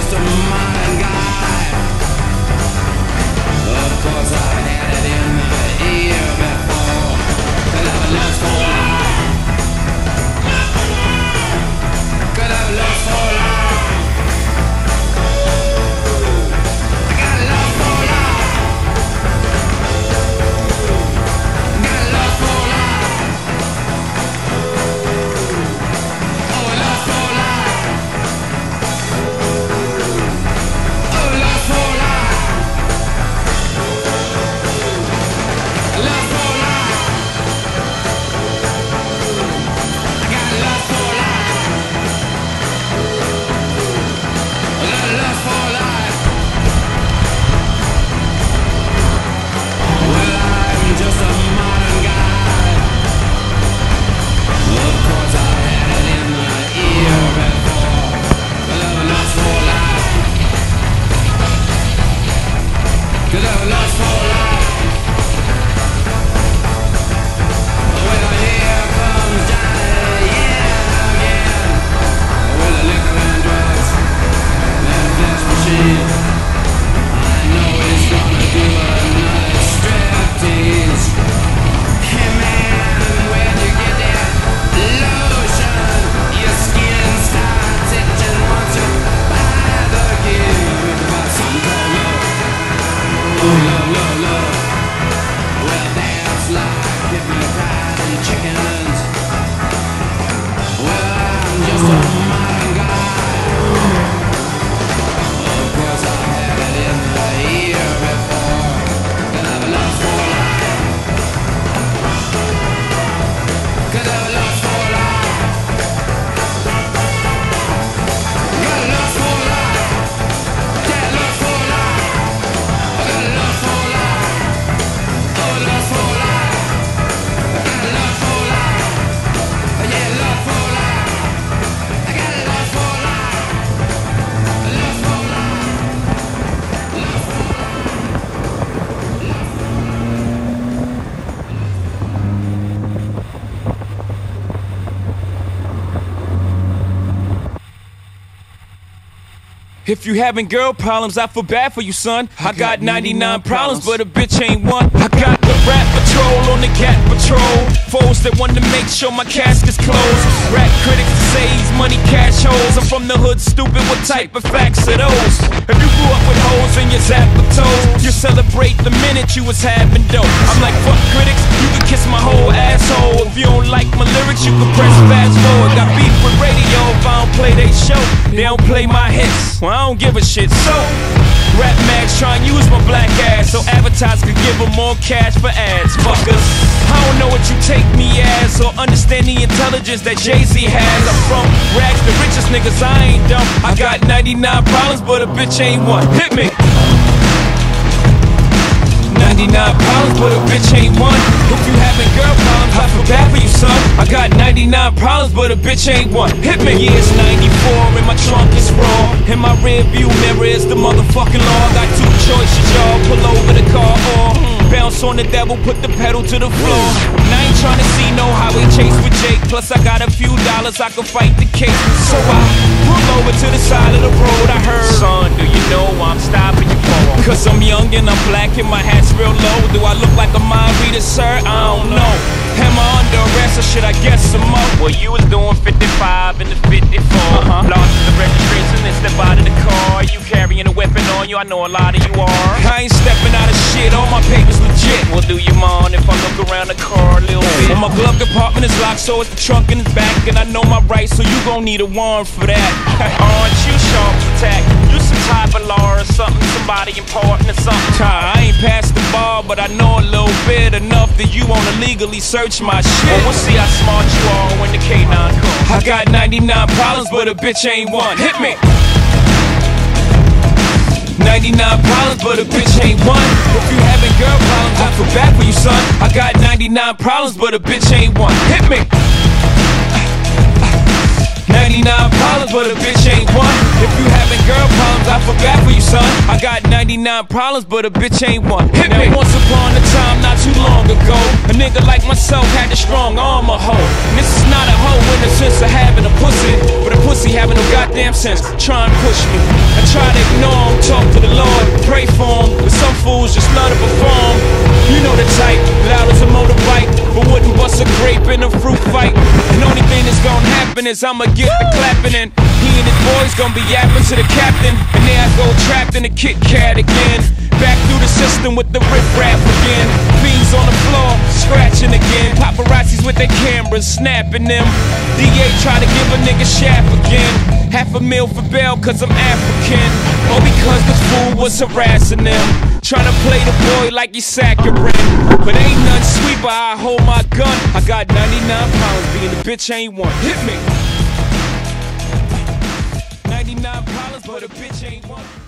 just a modern guy. Of course I've had it in my ear before. Could have lost for life. Could have lost for life. I got lost for life. Got lost for life. Oh, lost for life. Oh, lost for life. Lost for life. I got lost for life. I got lost for life. Well, I'm just a modern guy. Of course I had it in my ear before. But I'm lost for life. Cause I'm lost for life. Well, here comes Johnny, yeah, again. With the liquor and drugs and flesh machine. I know he's gonna do another striptease. Hey man, when you get that lotion, your skin starts itching once you buy the gear. But some call love, oh love, love, love. Well, that's like giving pride and chickens. Well, I'm just a modern guy. Of course I had it in the ear before. Could have lost for life. Could have lost for life. Got lost for life. Yeah, lost for life. I got lost for life. Oh, lost for life. I got lost for life. Yeah, lost for life. I got lost for life. Lost for life. Lost for life. If you having girl problems, I feel bad for you, son. I got 99 problems, but a bitch ain't one. I got the rap patrol on the cat patrol. Foes that want to make sure my casket's closed. Rap critics to say he's money cash holes. I'm from the hood, stupid, what type of facts are those? If you grew up with holes in your zap of toes, you celebrate the minute you was having dope. I'm like, fuck critics, you can kiss my whole asshole. If you don't like my lyrics, you can press fast forward. Got beef with radio if I don't play they show. They don't play my hits, well I don't give a shit. So, rap mags try and use my black ass so advertisers could give them more cash for ads. Fuckers, I don't know what you take me as or understand the intelligence that Jay-Z has. I'm from rags, the richest niggas, I ain't dumb. I got 99 problems, but a bitch ain't one. Hit me! 99 problems, but a bitch ain't one. If you having girl problems, I feel bad for you, son. I got 99 problems, but a bitch ain't one. Hit me! Yeah, it's 94, and my trunk is raw. In my rear view mirror is the motherfucking law. Got two choices, y'all. Pull over the car or bounce on the devil, put the pedal to the floor. And I ain't tryna see no highway chase with Jake. Plus I got a few dollars, I can fight the case. So I pull over to the side of the road. I heard, son, do you know I'm stopping you for? Cause I'm young and I'm black and my hat's real low. Do I look like a mind reader, sir? I don't know. Am I under arrest or should I guess some more? Well, you was doing 55 in the 54. Lost the registration and step out of the car. You carrying a weapon on you, I know a lot of you are. I ain't stepping out of shit, all my papers legit. Well, do you mind if I look around the car a little bit? Well, my glove compartment is locked, so it's the trunk in the back. And I know my rights, so you gon' need a warrant for that. Aren't you sharp attack? You some type of law or something, somebody important or something. I ain't passed the bar, but I know a little bit enough that you wanna legally search my shit. Well, we'll see how smart you are when the K9 comes. I got 99 problems, but a bitch ain't one. Hit me! 99 problems, but a bitch ain't one. If you having girl problems, I feel bad for you, son. I got 99 problems, but a bitch ain't one. Hit me! 99 problems, but a bitch ain't one. If you having girl problems, I feel bad for you, son. I got 99 problems, but a bitch ain't one. Hit me. Once upon a time, not too long ago, a nigga like myself had a strong arm, a hoe. And this is not a hoe in the sense of having a pussy, but a pussy having no goddamn sense. Try and push me. I try to ignore him, talk to the Lord, pray for him, but some fools just love to perform. You know the type, loud as a motorbike, but wouldn't bust a grape in a fruit fight. And the only thing that's gonna happen is I'ma get the clapping, and he and his boys gonna be yapping to the captain. And there I go trapped in a Kit Kat again, back through the system with the rip-rap again. Fiends on the floor, scratching again. Paparazzis with their cameras, snapping them. DA try to give a nigga shaft again. $500,000 for bail cause I'm African, or because the fool was harassing them. Trying to play the boy like he's saccharine, but ain't nothing sweet but I hold my gun. I got 99 pounds, being a bitch ain't one. Hit me. 99 problems, but a bitch ain't one.